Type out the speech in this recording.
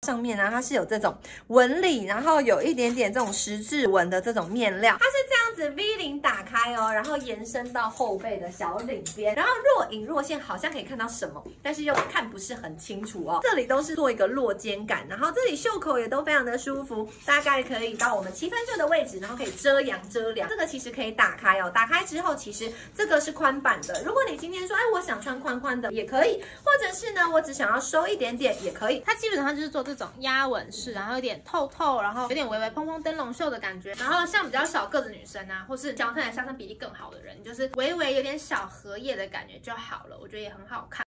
上面呢，它是有这种纹理，然后有一点点这种十字纹的这种面料，它是这样子 V 领打开哦，然后延伸到后背的小领边，然后若隐若现，好像可以看到什么，但是又看不是很清楚哦。这里都是做一个落肩感，然后这里袖口也都非常的舒服，大概可以到我们7分袖的位置，然后可以遮阳遮凉。这个其实可以打开哦，打开之后其实这个是宽版的，如果你今天说，哎，我想穿宽宽的也可以，或者是呢，我只想要收一点点也可以。 它基本上就是做这种压纹式，然后有点透透，然后有点微微蓬蓬灯笼袖的感觉。然后像比较小个子女生啊，或是想要看起来下身比例更好的人，就是微微有点小荷叶的感觉就好了，我觉得也很好看。